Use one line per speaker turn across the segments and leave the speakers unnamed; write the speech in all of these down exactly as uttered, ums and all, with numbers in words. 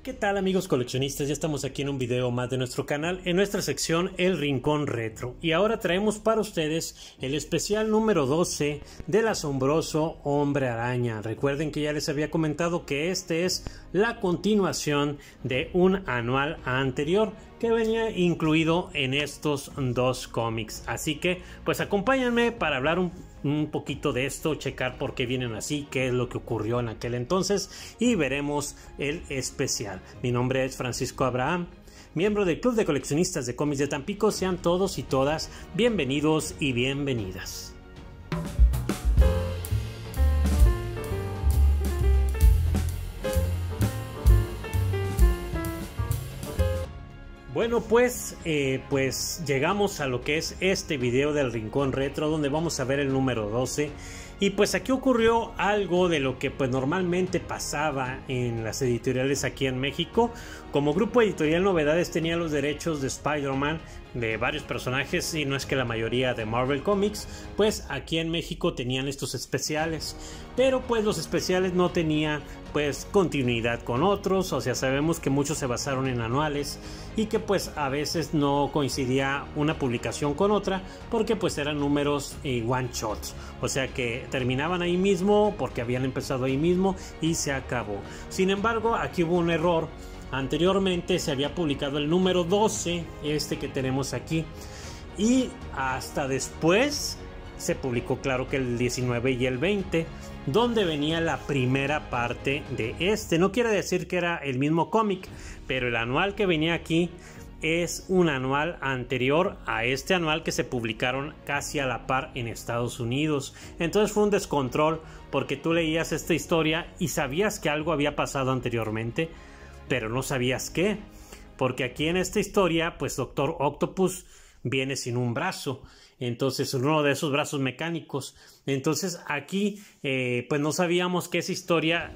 ¿Qué tal, amigos coleccionistas? Ya estamos aquí en un video más de nuestro canal, en nuestra sección El Rincón Retro, y ahora traemos para ustedes el especial número doce del asombroso Hombre Araña. Recuerden que ya les había comentado que este es la continuación de un anual anterior que venía incluido en estos dos cómics, así que pues acompáñenme para hablar un un poquito de esto, checar por qué vienen así, qué es lo que ocurrió en aquel entonces, y veremos el especial. Mi nombre es Francisco Abraham, miembro del Club de Coleccionistas de Cómics de Tampico. Sean todos y todas bienvenidos y bienvenidas. Bueno, pues, eh, pues llegamos a lo que es este video del Rincón Retro, donde vamos a ver el número doce. Y pues aquí ocurrió algo de lo que pues normalmente pasaba en las editoriales aquí en México. Como Grupo Editorial Novedades tenía los derechos de Spider-Man, de varios personajes, y no es que la mayoría de Marvel Comics, pues aquí en México tenían estos especiales. Pero pues los especiales no tenían pues continuidad con otros, o sea, sabemos que muchos se basaron en anuales y que pues a veces no coincidía una publicación con otra porque pues eran números eh, one shots, o sea que terminaban ahí mismo porque habían empezado ahí mismo y se acabó. Sin embargo, aquí hubo un error. Anteriormente se había publicado el número doce, este que tenemos aquí, y hasta después se publicó, claro, que el diecinueve y el veinte, donde venía la primera parte de este. No quiere decir que era el mismo cómic, pero el anual que venía aquí es un anual anterior a este anual que se publicaron casi a la par en Estados Unidos. Entonces fue un descontrol porque tú leías esta historia y sabías que algo había pasado anteriormente, pero no sabías qué, porque aquí en esta historia pues Doctor Octopus viene sin un brazo, entonces uno de esos brazos mecánicos. Entonces aquí eh, pues no sabíamos que esa historia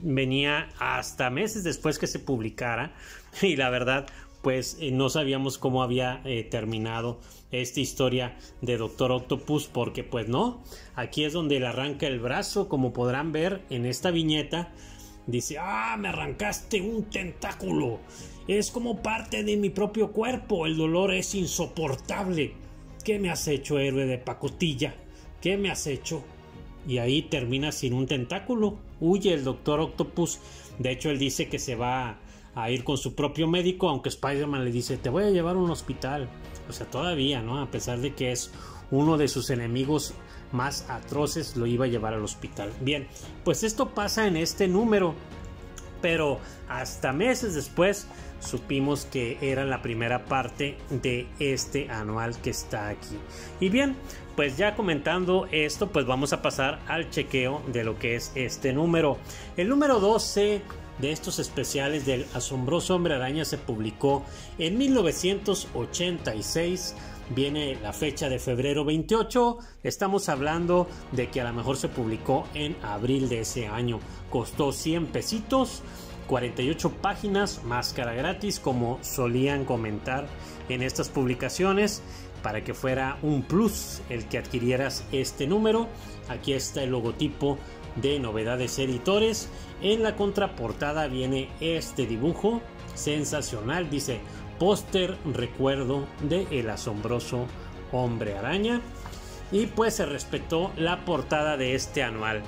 venía hasta meses después que se publicara, y la verdad pues eh, no sabíamos cómo había eh, terminado esta historia de Doctor Octopus, porque pues no, aquí es donde le arranca el brazo, como podrán ver en esta viñeta. Dice: ah, me arrancaste un tentáculo, es como parte de mi propio cuerpo, el dolor es insoportable. ¿Qué me has hecho, héroe de pacotilla? ¿Qué me has hecho? Y ahí termina sin un tentáculo. Huye el Doctor Octopus. De hecho, él dice que se va a ir con su propio médico, aunque Spider-Man le dice: te voy a llevar a un hospital. O sea, todavía, ¿no? A pesar de que es uno de sus enemigos más atroces, lo iba a llevar al hospital. Bien, pues esto pasa en este número, pero hasta meses después supimos que era la primera parte de este anual que está aquí. Y bien, pues ya comentando esto, pues vamos a pasar al chequeo de lo que es este número. El número doce de estos especiales del asombroso Hombre Araña se publicó en mil novecientos ochenta y seis. Viene la fecha de febrero veintiocho. Estamos hablando de que a lo mejor se publicó en abril de ese año. Costó cien pesitos, cuarenta y ocho páginas, máscara gratis, como solían comentar en estas publicaciones, para que fuera un plus el que adquirieras este número. Aquí está el logotipo de Novedades Editores. En la contraportada viene este dibujo sensacional, dice: póster recuerdo de el asombroso Hombre Araña. Y pues se respetó la portada de este anual.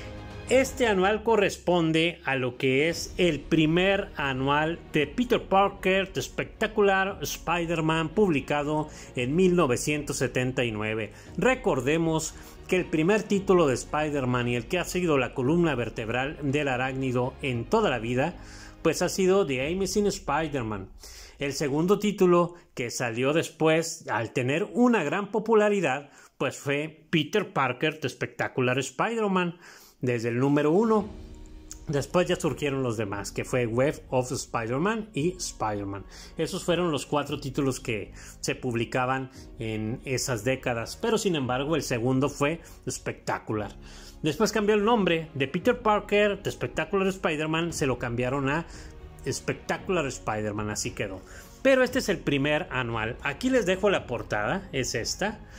Este anual corresponde a lo que es el primer anual de Peter Parker The Spectacular Spider-Man, publicado en mil novecientos setenta y nueve. Recordemos que el primer título de Spider-Man, y el que ha sido la columna vertebral del arácnido en toda la vida, pues ha sido The Amazing Spider-Man. El segundo título, que salió después al tener una gran popularidad, pues fue Peter Parker The Spectacular Spider-Man, desde el número uno. Después ya surgieron los demás, que fue Web of Spider-Man y Spider-Man. Esos fueron los cuatro títulos que se publicaban en esas décadas, pero sin embargo el segundo fue Spectacular. Después cambió el nombre de Peter Parker The Spectacular Spider-Man, se lo cambiaron a Spectacular Spider-Man, así quedó. Pero este es el primer anual. Aquí les dejo la portada, es esta.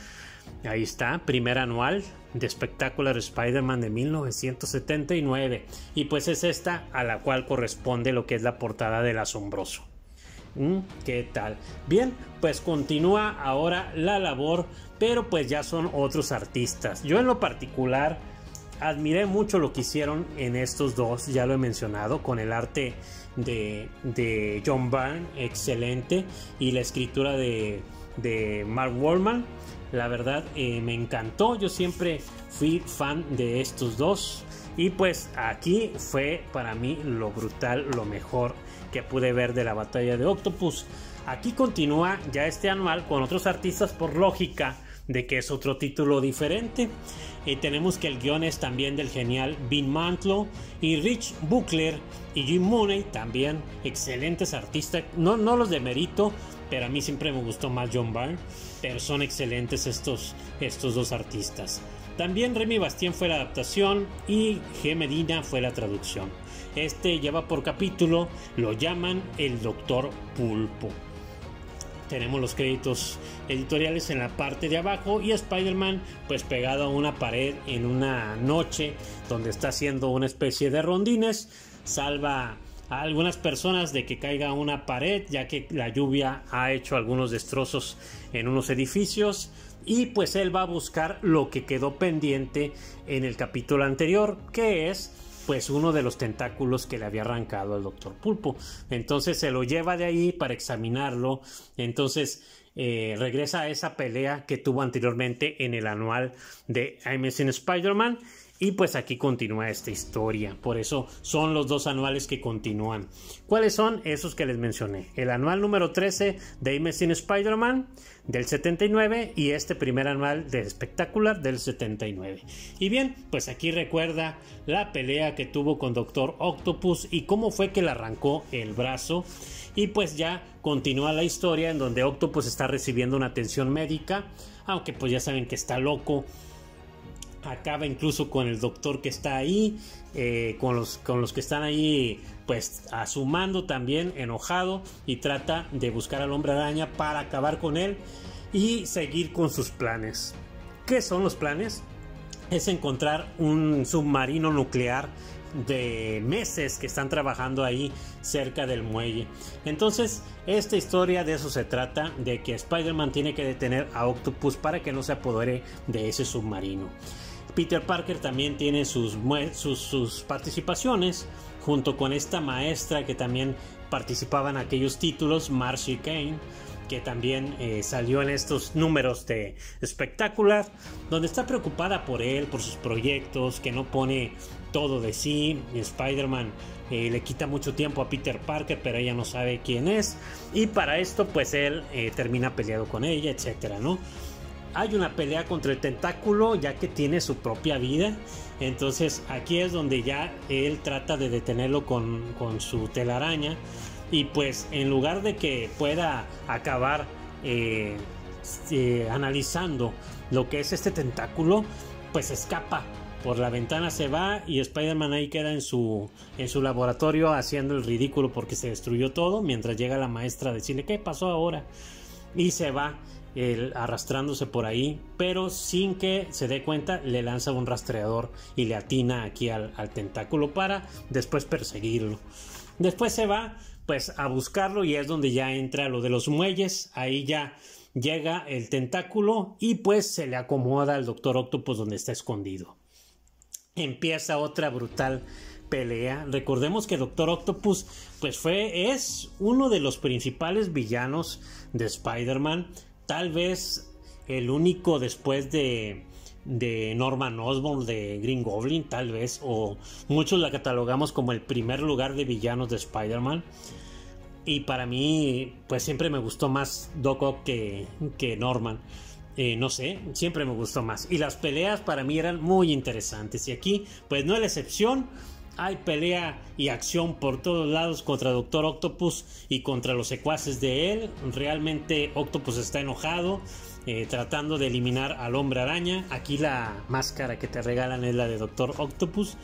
Ahí está, primer anual de Spectacular Spider-Man de mil novecientos setenta y nueve. Y pues es esta a la cual corresponde lo que es la portada del Asombroso. ¿Mm? ¿Qué tal? Bien, pues continúa ahora la labor, pero pues ya son otros artistas. Yo en lo particular admiré mucho lo que hicieron en estos dos, ya lo he mencionado, con el arte de, de John Byrne, excelente, y la escritura de, de Mark Wolfman. La verdad eh, me encantó, yo siempre fui fan de estos dos y pues aquí fue para mí lo brutal, lo mejor que pude ver de la batalla de Octopus. Aquí continúa ya este anual con otros artistas por lógica de que es otro título diferente. Y tenemos que el guion es también del genial Vin Mantlo y Rich Buckler y Jim Mooney, también excelentes artistas, no, no los demerito, pero a mí siempre me gustó más John Byrne, pero son excelentes estos, estos dos artistas. También Remy Bastien fue la adaptación y G. Medina fue la traducción. Este lleva por capítulo, lo llaman el Doctor Pulpo. Tenemos los créditos editoriales en la parte de abajo y Spider-Man pues pegado a una pared en una noche donde está haciendo una especie de rondines, salva a algunas personas de que caiga una pared ya que la lluvia ha hecho algunos destrozos en unos edificios y pues él va a buscar lo que quedó pendiente en el capítulo anterior, que es pues uno de los tentáculos que le había arrancado al Doctor Pulpo. Entonces se lo lleva de ahí para examinarlo. Entonces eh, regresa a esa pelea que tuvo anteriormente en el anual de Amazing Spider-Man. Y pues aquí continúa esta historia. Por eso son los dos anuales que continúan. ¿Cuáles son? Esos que les mencioné. El anual número trece de Amazing Spider-Man del setenta y nueve y este primer anual de Spectacular del setenta y nueve. Y bien, pues aquí recuerda la pelea que tuvo con Doctor Octopus y cómo fue que le arrancó el brazo. Y pues ya continúa la historia en donde Octopus está recibiendo una atención médica. Aunque pues ya saben que está loco. Acaba incluso con el doctor que está ahí, eh, con, los, con los que están ahí pues a su mando también, enojado, y trata de buscar al Hombre Araña para acabar con él y seguir con sus planes. ¿Qué son los planes? Es encontrar un submarino nuclear de meses que están trabajando ahí cerca del muelle. Entonces esta historia de eso se trata, de que Spider-Man tiene que detener a Octopus para que no se apodere de ese submarino. Peter Parker también tiene sus, sus, sus participaciones junto con esta maestra que también participaba en aquellos títulos, Marcy Kane, que también eh, salió en estos números de Spectacular, donde está preocupada por él, por sus proyectos, que no pone todo de sí. Spider-Man eh, le quita mucho tiempo a Peter Parker, pero ella no sabe quién es, y para esto pues él eh, termina peleado con ella, etcétera, ¿no? Hay una pelea contra el tentáculo ya que tiene su propia vida. Entonces aquí es donde ya él trata de detenerlo con, con su telaraña. Y pues en lugar de que pueda acabar eh, eh, analizando lo que es este tentáculo, pues escapa. Por la ventana se va y Spider-Man ahí queda en su, en su laboratorio haciendo el ridículo porque se destruyó todo. Mientras llega la maestra a decirle ¿qué pasó ahora? Y se va. Él arrastrándose por ahí, pero sin que se dé cuenta le lanza un rastreador y le atina aquí al, al tentáculo para después perseguirlo. Después se va pues a buscarlo y es donde ya entra lo de los muelles. Ahí ya llega el tentáculo y pues se le acomoda al Doctor Octopus donde está escondido. Empieza otra brutal pelea. Recordemos que Doctor Octopus pues fue, es uno de los principales villanos de Spider-Man. Tal vez el único después de, de Norman Osborn, de Green Goblin, tal vez, o muchos la catalogamos como el primer lugar de villanos de Spider-Man. Y para mí, pues siempre me gustó más Doc Ock que, que Norman. Eh, no sé, siempre me gustó más. Y las peleas para mí eran muy interesantes. Y aquí, pues no es la excepción. Hay pelea y acción por todos lados contra Doctor Octopus y contra los secuaces de él. Realmente Octopus está enojado, eh, tratando de eliminar al Hombre Araña. Aquí la máscara que te regalan es la de Doctor Octopus.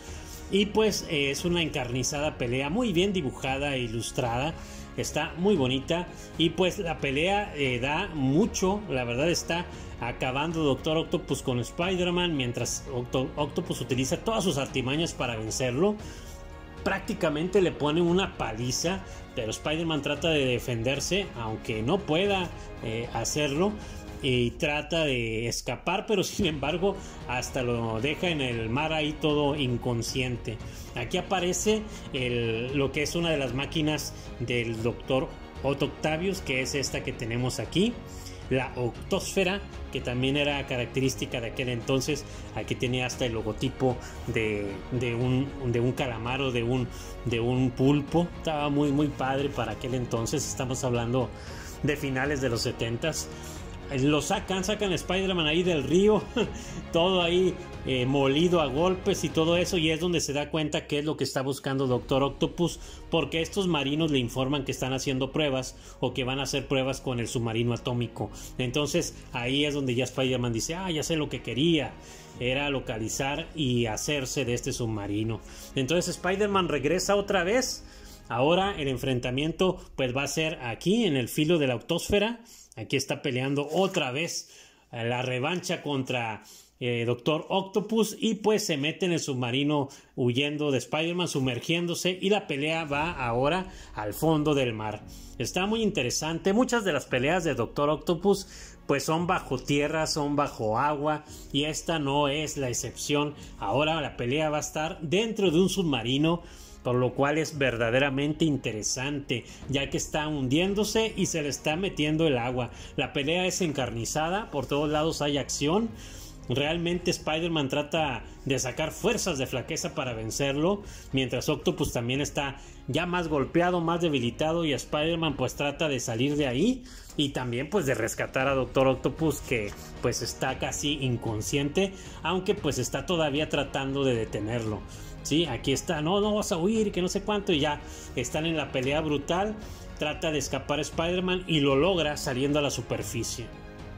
Y pues eh, es una encarnizada pelea, muy bien dibujada e ilustrada. Está muy bonita. Y pues la pelea eh, da mucho. La verdad está acabando Doctor Octopus con Spider-Man, mientras Octo Octopus utiliza todas sus artimañas para vencerlo. Prácticamente le pone una paliza, pero Spider-Man trata de defenderse, aunque no pueda eh, hacerlo. Y trata de escapar, pero sin embargo hasta lo deja en el mar ahí todo inconsciente. Aquí aparece el, lo que es una de las máquinas del Doctor Otto Octavius, que es esta que tenemos aquí, la Octósfera, que también era característica de aquel entonces. Aquí tenía hasta el logotipo de, de, un, de un calamar o de un, de un pulpo. Estaba muy muy padre para aquel entonces. Estamos hablando de finales de los setentas. Lo sacan, sacan a Spider-Man ahí del río, todo ahí eh, molido a golpes y todo eso, y es donde se da cuenta qué es lo que está buscando Doctor Octopus, porque estos marinos le informan que están haciendo pruebas o que van a hacer pruebas con el submarino atómico. Entonces ahí es donde ya Spider-Man dice, ah, ya sé lo que quería, era localizar y hacerse de este submarino. Entonces Spider-Man regresa otra vez. Ahora el enfrentamiento pues va a ser aquí en el filo de la Octósfera. Aquí está peleando otra vez la revancha contra eh, Doctor Octopus, y pues se mete en el submarino huyendo de Spider-Man, sumergiéndose, y la pelea va ahora al fondo del mar. Está muy interesante. Muchas de las peleas de Doctor Octopus pues son bajo tierra, son bajo agua, y esta no es la excepción. Ahora la pelea va a estar dentro de un submarino, por lo cual es verdaderamente interesante, ya que está hundiéndose y se le está metiendo el agua. La pelea es encarnizada, por todos lados hay acción. Realmente Spider-Man trata de sacar fuerzas de flaqueza para vencerlo, mientras Octopus también está ya más golpeado, más debilitado, y Spider-Man pues trata de salir de ahí y también pues de rescatar a Doctor Octopus, que pues está casi inconsciente, aunque pues está todavía tratando de detenerlo. Sí, aquí está, no, no vas a huir, que no sé cuánto, y ya están en la pelea brutal. Trata de escapar Spider-Man y lo logra saliendo a la superficie.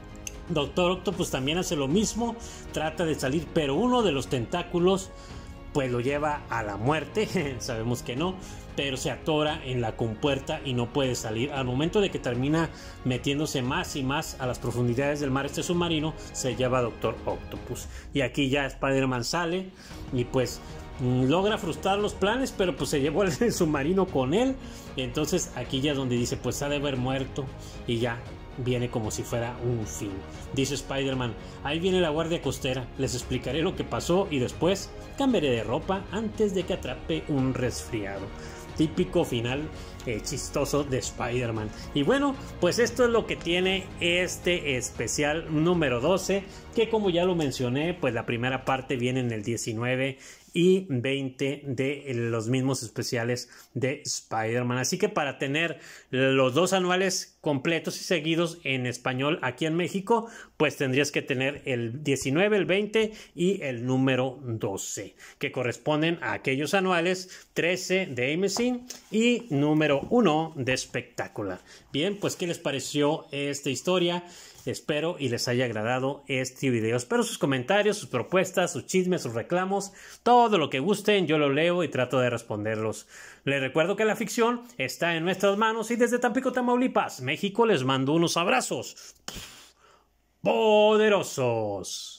Doctor Octopus también hace lo mismo, trata de salir, pero uno de los tentáculos pues lo lleva a la muerte. Sabemos que no, pero se atora en la compuerta y no puede salir. Al momento de que termina metiéndose más y más a las profundidades del mar este submarino, se lleva a Doctor Octopus. Y aquí ya Spider-Man sale y pues logra frustrar los planes, pero pues se llevó el submarino con él. Entonces aquí ya es donde dice, pues ha de haber muerto, y ya viene como si fuera un fin. Dice Spider-Man, ahí viene la guardia costera, les explicaré lo que pasó y después cambiaré de ropa antes de que atrape un resfriado. Típico final eh, chistoso de Spider-Man. Y bueno, pues esto es lo que tiene este especial número doce, que como ya lo mencioné, pues la primera parte viene en el diecinueve y veinte de los mismos especiales de Spider-Man. Así que para tener los dos anuales completos y seguidos en español aquí en México, pues tendrías que tener el diecinueve, el veinte y el número doce, que corresponden a aquellos anuales trece de Amazing y número uno de Spectacular. Bien, pues ¿qué les pareció esta historia? Espero y les haya agradado este video. Espero sus comentarios, sus propuestas, sus chismes, sus reclamos, todo lo que gusten, yo lo leo y trato de responderlos. Les recuerdo que la ficción está en nuestras manos, y desde Tampico, Tamaulipas, México, les mando unos abrazos poderosos.